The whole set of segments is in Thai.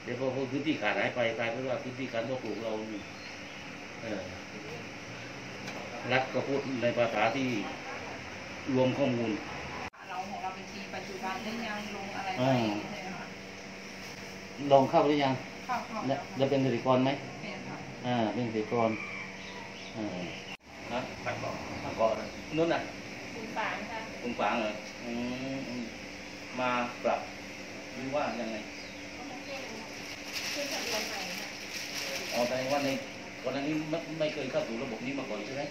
ดี๋ยวพอพื้นที่ขาดหายไปกลายเป็นว่าพื้นที่การเพาะปลูกเรารัฐก็พูดในภาษาที่รวมข้อมูลเราของเราเป็นทีปัจจุบันได้ยังลงอะไรไปลองเข้าหรือยังเข้าจะเป็นเกษตรกรไหมเป็นค่ะเป็นเกษตรกรนะตัดก่อนนู้นน่ะคุณฝางค่ะคุณฝางเหรอมาปรับหรือว่ายังไงขึ้นทะเบียนใหม่ค่ะแต่ว่าในก่อนหน้านี้ไม่เคยเข้าสู่ระบบนี้มาก่อนใช่ไหม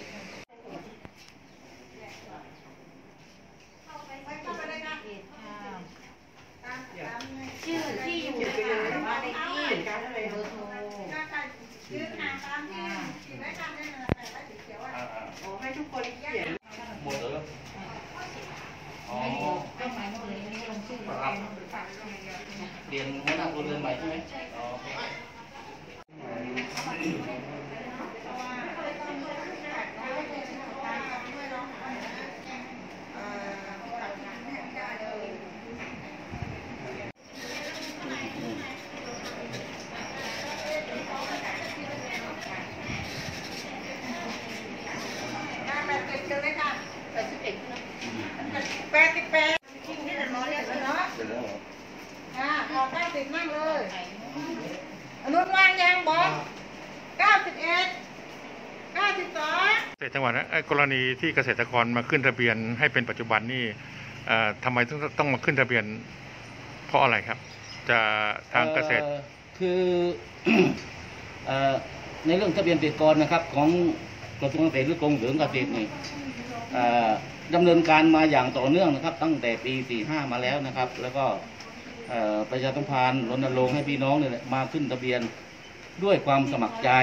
ชื่อที่อยู่ในบ้านเลขที่เบอร์โทรให้ทุกคนเขียนหมดเลยก็หมายถึงไม่ลงชื่อเรียนหัวหน้าคนเรียนใหม่ใช่ไหมนั่งเลยอนุวางยางบอก91 92 จังหวัดกรณีที่เกษตรกรมาขึ้นทะเบียนให้เป็นปัจจุบันนี่ทำไมต้องมาขึ้นทะเบียนเพราะอะไรครับจะทางเกษตรคือในเรื่องทะเบียนเกษตรกรนะครับของกระทรวงเกษตรหรือกรมส่งเสริมเกษตรนี่ดำเนินการมาอย่างต่อเนื่องนะครับตั้งแต่ปี 45 มาแล้วนะครับแล้วก็ประชาสัมพันธ์รณรงค์ให้พี่น้องเนี่ยมาขึ้นทะเบียนด้วยความสมัครใจ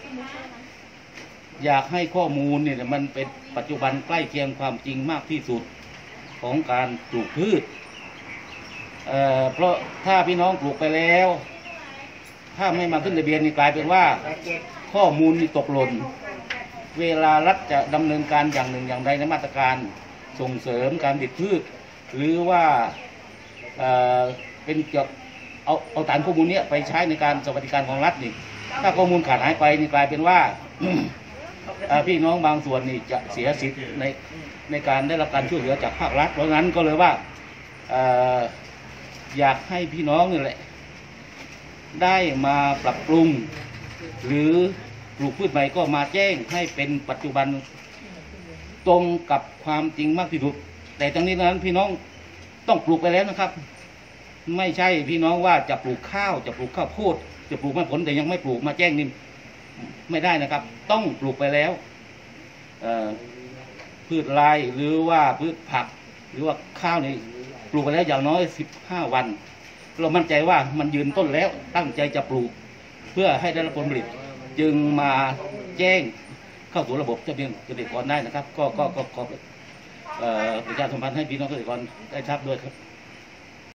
อยากให้ข้อมูลเนี่ยมันเป็นปัจจุบันใกล้เคียงความจริงมากที่สุดของการปลูกพืชเพราะถ้าพี่น้องปลูกไปแล้วถ้าไม่มาขึ้นทะเบียนนี่กลายเป็นว่าข้อมูลนี่ตกหล่นเวลารัฐจะดำเนินการอย่างหนึ่งอย่างใดในมาตรการส่งเสริมการผลิตพืชหรือว่าเป็นเกี่ยวเอาฐานข้อมูลนี้ไปใช้ในการสวัสดิการของรัฐนี่ถ้าข้อมูลขาดหายไปนี่กลายเป็นว่า พี่น้องบางส่วนนี่จะเสียสิทธิ์ในการได้รับการช่วยเหลือจากภาครัฐเพราะงั้นก็เลยว่าอยากให้พี่น้องนี่แหละได้มาปรับปรุงหรือปลูกพืชใหม่ก็มาแจ้งให้เป็นปัจจุบันตรงกับความจริงมากที่สุดแต่ทั้งนี้นั้นพี่น้องต้องปลูกไปแล้วนะครับไม่ใช่พี่น้องว่าจะปลูกข้าวจะปลูกข้าวโพดจะปลูกไม้ผลแต่ยังไม่ปลูกมาแจ้งนี่ไม่ได้นะครับต้องปลูกไปแล้วพืชลายหรือว่าพืชผักหรือว่าข้าวนี่ปลูกไปแล้วอย่างน้อย15 วันเรามั่นใจว่ามันยืนต้นแล้วตั้งใจจะปลูกเพื่อให้ได้รับผลผลิตจึงมาแจ้งเข้าสู่ระบบทะเบียนเกษตรกรได้นะครับก็ประชาสัมพันธ์ให้พี่น้องเกษตรกรได้ทราบด้วยครับ